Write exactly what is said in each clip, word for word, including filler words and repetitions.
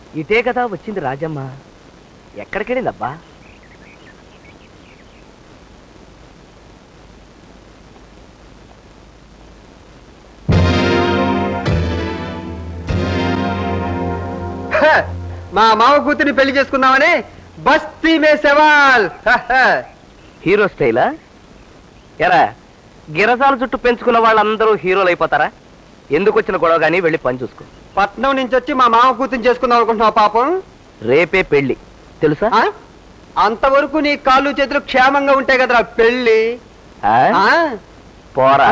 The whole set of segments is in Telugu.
ఇటే కదా వచ్చింది రాజమ్మ. ఎక్కడికెళ్ళిందబ్బా? మా మామ కూతురిని పెళ్లి చేసుకుందామని బస్తీ మే సవాల్. హీరో స్టైలా? ఎరా గిరసాల చుట్టూ పెంచుకున్న వాళ్ళందరూ హీరోలు అయిపోతారా? ఎందుకు వచ్చిన గొడవ గానీ వెళ్ళి పని చూసుకో. పట్నం నుంచి వచ్చి మా మామ కూతురిని చేసుకుందాం అనుకుంటున్నావు పాపం. రేపే పెళ్లి తెలుసా? అంతవరకు నీ కాళ్ళు చేతులు క్షేమంగా ఉంటాయి కదరా పెళ్లి. పోరా.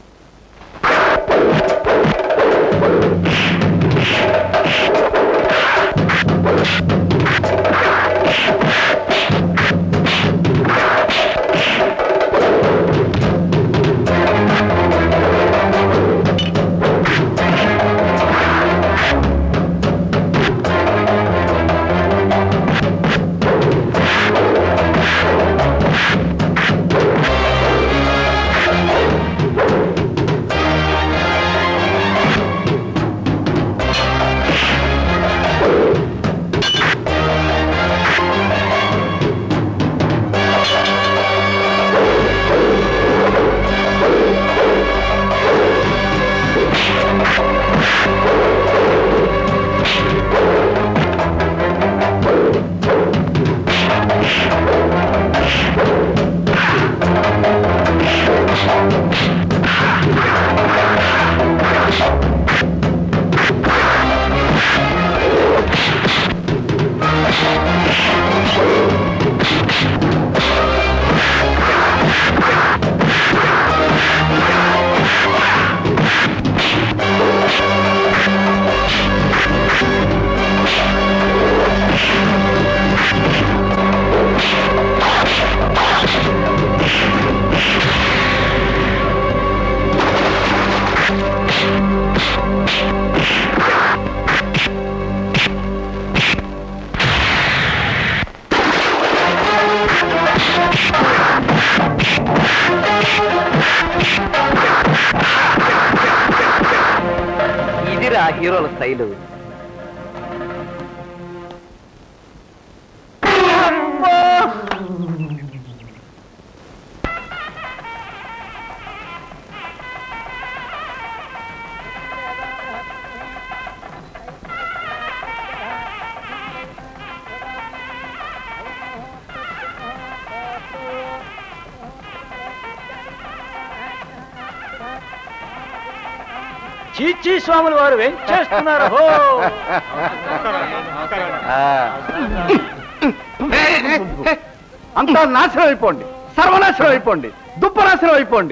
ఇదిరా హీరోల స్టైలు. చీచీ స్వాములు వారు వెంచేస్తున్నారు. అంతా నాశనం అయిపోండి, సర్వనాశనం అయిపోండి, దుప్పనాశనం అయిపోండి.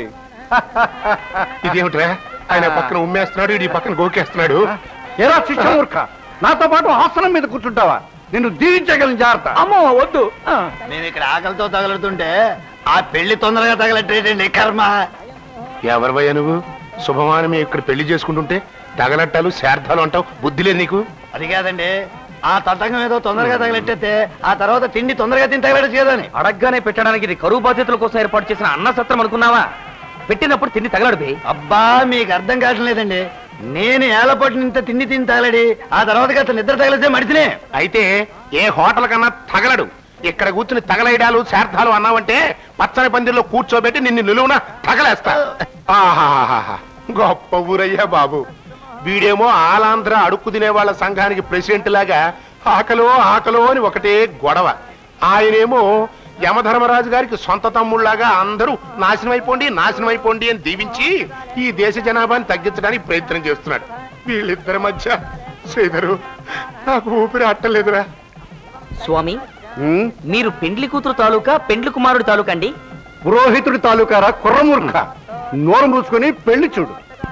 ఇదేమిట్రా ఆయన పక్కన ఉమ్మేస్తున్నాడు, ఈ పక్కన గోకేస్తున్నాడు. ఎలా శిష్యమూర్ఖ, నాతో పాటు ఆసనం మీద కూర్చుంటావా? నిన్ను దీవించగలను జాగ్రత్త. అమ్మో వద్దు. మేము ఇక్కడ ఆకలితో తగలుతుంటే ఆ పెళ్లి తొందరగా తగలట్టేటండి కర్మ. ఎవరివయ్యా నువ్వు? శుభమానం ఇక్కడ పెళ్లి చేసుకుంటుంటే తగలట్టాలు శార్థాలు అంటావు, బుద్ధి లేదు నీకు? అది కాదండి, ఆ తతంగం ఏదో తొందరగా తగలెట్టేస్తే ఆ తర్వాత తిండి తొందరగా తిని తగలట్టు చేయదని. అడగ్గానే పెట్టడానికి ఇది కరువు బాధ్యతల కోసం ఏర్పాటు చేసిన అన్న సత్రం అనుకున్నావా? పెట్టినప్పుడు తిండి తగలడు. అబ్బా మీకు అర్థం కావట్లేదండి. నేను ఏలపాటు నింత తిండి తిని తగలడి ఆ తర్వాత కాస్త నిద్ర తగలితే మడిచినే. అయితే ఏ హోటల్ కన్నా తగలడు. ఇక్కడ కూర్చుని తగలైడాలు శార్థాలు అన్నావంటే పచ్చని పందిరిలో కూర్చోబెట్టి నిన్ను నిలువున తగలేస్తా. ఆహాహాహా, గొప్ప ఊరయ్యా బాబు. వీడేమో ఆలాంధ్ర అడుక్కు తినే వాళ్ళ సంఘానికి ప్రెసిడెంట్ లాగా ఆకలో ఆకలో అని ఒకటే గొడవ. ఆయనేమో యమధర్మరాజు గారికి సొంత తమ్ముళ్లాగా అందరూ నాశనం అయిపోండి నాశనం అయిపోండి అని దీవించి ఈ దేశ జనాభాని తగ్గించడానికి ప్రయత్నం చేస్తున్నాడు. వీళ్ళిద్దరి మధ్య శ్రీధరు నాకు ఊపిరి అట్టలేదురా. స్వామి, మీరు పెండ్లి కూతురు తాలూకా పెండ్లి కుమారుడు తాలూకా అండి? పురోహితుడి తాలూకారా కుర్రమూర్ఖ, నోరు మూసుకొని పెళ్లి చూడు.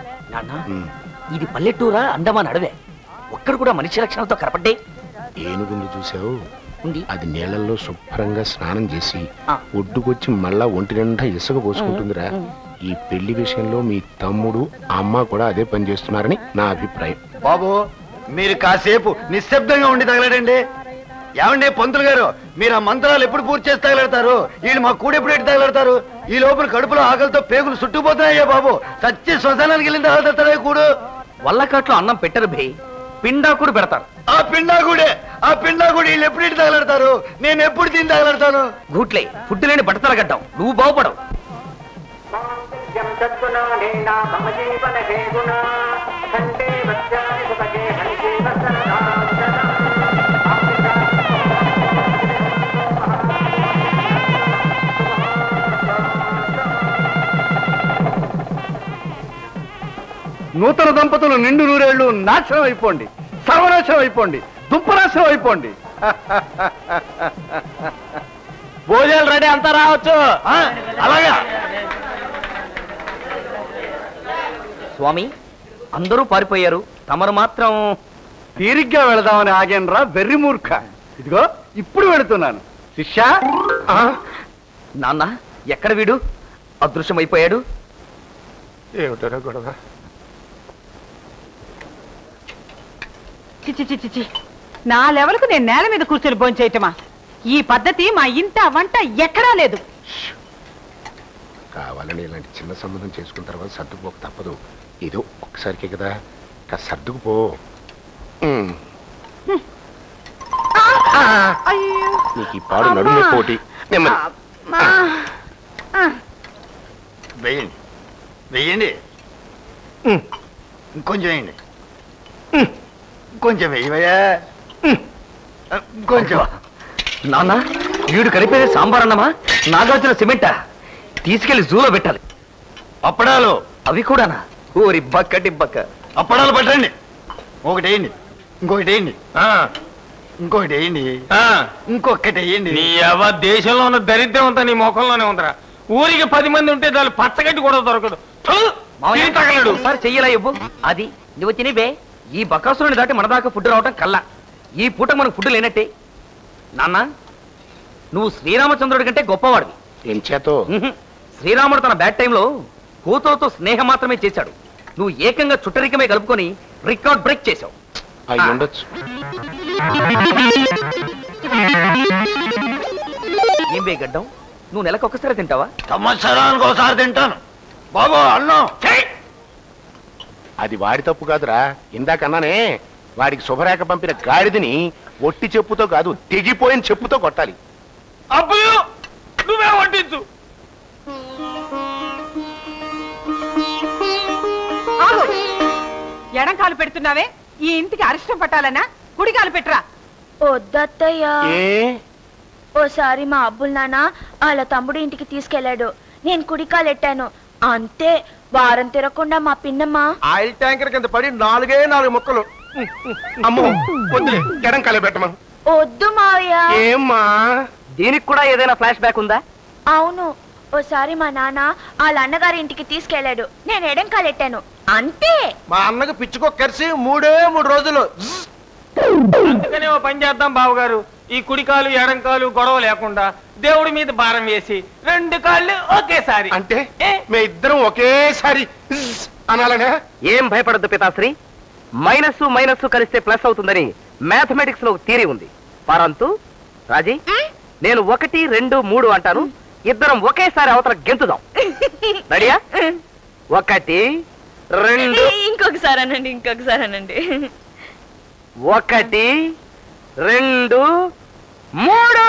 ఇది పల్లెటూరా అండమాన్ అడవే? ఒక్కడు కూడా మనిషి లక్షణంతో కనపడ్డే. ఏనుగుంది చూసావు? అది నీళ్లలో శుభ్రంగా స్నానం చేసి ఒడ్డుకొచ్చి మళ్ళా ఒంటి నిండా ఇసుక పోసుకుంటుందిరా. ఈ పెళ్లి విషయంలో మీ తమ్ముడు అమ్మ కూడా అదే పని చేస్తున్నారని నా అభిప్రాయం. బాబు మీరు కాసేపు నిశ్శబ్దంగా ఉండి తగలడండి. ఏమండి పంతులు గారు, మీరు ఆ మంత్రాలు ఎప్పుడు పూర్తి చేసి తగలడతారు? వీళ్ళు మా కూడ ఎప్పుడు ఎట్టి తగలడతారు? ఈ లోపల కడుపులో ఆకలితో పేగులు చుట్టుకుపోతున్నాయ్యా బాబు. చచ్చి శ్మశానానికి వెళ్ళిన తర్వాత కూడు వల్లకాట్లో అన్నం పెట్టరు భయ్. పిండాకుడు పెడతారు. ఆ పిండాకుడే ఆ పిండాకుడి వీళ్ళు ఎప్పుడు ఇంటి తగలడతారు? నేను ఎప్పుడు తిని తగలడతాను? గూట్లే ఫుడ్ లేని బట్టతలగడ్డాం, నువ్వు బాగుపడవు. నూతన దంపతులు నిండు నూరేళ్లు నాశనం అయిపోండి, సర్వనాశనం అయిపోండి, దుంపనాశనం అయిపోండి. భోజనాలు రెడీ అంతా రావచ్చు. అలాగా స్వామి, అందరూ పారిపోయారు, తమరు మాత్రం తీరిగ్గా వెళదామని ఆగేనరా వెర్రి మూర్ఖ. ఇదిగో ఇప్పుడు వెళుతున్నాను. శిష్యా, నాన్న ఎక్కడ వీడు అదృశ్యమైపోయాడు? ఏమిటారా గొడవ? చిచి చిచి చి నా లెవెల్కు నేను నేల మీద కూర్చొని భోంచేయటమా? ఈ పద్ధతి మా ఇంట వంట ఎక్కడా లేదు. కావాలని ఇలాంటి చిన్న సంబంధం చేసుకున్న తర్వాత సర్దుకుపోక తప్పదు. ఏదో ఒక్కసారికే కదా, కాస్త సర్దుకుపో. నీకు ఈ పాడు నడుము పోటీ. వెయ్యండి వెయ్యండి ఇంకొంచెం వేయండి, కొంచెం వెయ్యవయ్యా, కొంచెం. నాన్న వీడు కలిపేది సాంబార్ అన్నమా, నాగార్జున సిమెంటా? తీసుకెళ్లి జూలో పెట్టాలి. అప్పడాలు అవి కూడానా? ఊరి బక్కటి బక్క. అప్పడాలు పట్టండి. ఒకటి వేయండి, ఇంకొకటి వేయండి, ఇంకొకటి వేయండి, ఇంకొకటి వేయండి. నీ ఎవ దేశంలో ఉన్న దరిద్రం అంతా నీ ముఖంలోనే ఉందరా. ఊరికి పది మంది ఉంటే దాని పచ్చగడ్డి కూడా దొరకదు. తగలడు ఒకసారి చెయ్యలా ఇవ్వు. అది నువ్వు తినిబే. ఈ బకాసురుని దాటి మన దాకా ఫుడ్ రావటం కల్లా. ఈ పూట మనకు ఫుడ్ లేనట్టే. నాన్న నువ్వు శ్రీరామచంద్రుడి కంటే గొప్పవాడివి. ఏం చేతో? శ్రీరాముడు తన బ్యాడ్ టైంలో కూతురుతో స్నేహం మాత్రమే చేశాడు. నువ్వు ఏకంగా చుట్టరికమే కలుపుకొని రికార్డ్ బ్రేక్ చేశావు. అయి ఉండొచ్చు. ఏం వేగడ్డం, నువ్వు నెలకు ఒక్కసారి తింటావా? సంవత్సరానికి ఒకసారి తింటాను బాబు అన్నం. అది వాడి తప్పు కాదురా. ఇందాకన్నానే, వాడికి శుభరేఖ పంపిన గాడిదని ఒట్టి చెప్పుతో కాదు, తెగిపోయిన చెప్పుతో కొట్టాలి. అబ్బు నువ్వే వడ్డించు. ఎడం కాలు పెడుతున్నావే, ఈ ఇంటికి అరిష్టం పట్టాలన్నా కుడి కాలు పెట్టరా. వద్దత్తయ్యా, ఏ ఓసారి మా అబ్బుల్ నాన్న వాళ్ళ తమ్ముడు ఇంటికి తీసుకెళ్లాడు. నేను కుడికాలెట్టాను అంతే. వారం తిరగకుండా మా పిన్నమ్మ ఆయిల్ ట్యాంకర్ కింద పడి నాలుగే నాలుగు ముక్కలు. అమ్మో వద్దులే, ఎడం కాలే పెట్టమా. వద్దు మావయ్య. ఏమ్మా, దీనికి కూడా ఏదైనా ఫ్లాష్ బ్యాక్ ఉందా? అవును, ఓసారి మా నాన్న వాళ్ళ అన్నగారి ఇంటికి తీసుకెళ్లాడు. నేను ఎడం కాలెట్టాను అంతే. మా అన్నకు పిచ్చుకో కరిసి మూడే మూడు రోజులు. అందుకనే ఓ పని చేద్దాం బావగారు, ఈ కుడికాలు ఎడంకాలు గొడవ లేకుండా దేవుడి మీద భారం వేసి రెండు కాళ్ళు ఒకేసారి. అంటే మే ఇద్దరం ఒకేసారి అనాలనే? ఏం భయపడద్దు పితాశ్రీ. మైనస్ మైనస్ కలిస్తే ప్లస్ అవుతుందని మ్యాథమెటిక్స్ లో థియరీ ఉంది. పరంతు రాజీ, నేను ఒకటి రెండు మూడు అంటాను, ఇద్దరం ఒకేసారి అవతల గెంతుదాం. రెడీయా? ఒకటి రెండు. ఇంకొకసారి అనండి, ఇంకొకసారి అనండి. ఒకటి రెండు మూడు.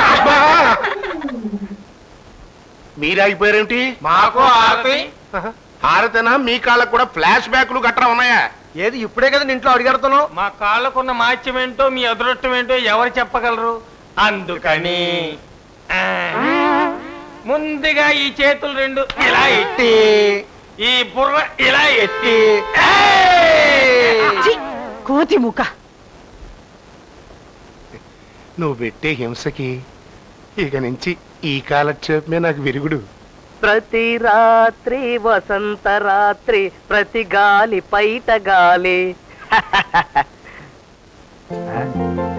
మీరాగిపోయారేమిటి? మాకు ఆరతి. హారతనా? మీ కాళ్ళకు కూడా ఫ్లాష్ బ్యాక్లు గట్రా ఉన్నాయా? ఏది ఇప్పుడే కదా ఇంట్లో అడిగడుతున్నావు. మా కాళ్ళకున్న మాత్యం ఏంటో మీ అదృష్టం ఏంటో ఎవరు చెప్పగలరు? అందుకని ఆ, ముందుగా ఈ చేతులు రెండు ఇలా ఎత్తి, ఈ బుర్ర ఇలా ఎత్తి. కోతి ముఖ. నువ్వు పెట్టే హింసకి ఇక నుంచి ఈ కాలక్షేపమే నాకు విరుగుడు. ప్రతి రాత్రి వసంత రాత్రి, ప్రతి గాలి పైట గాలి.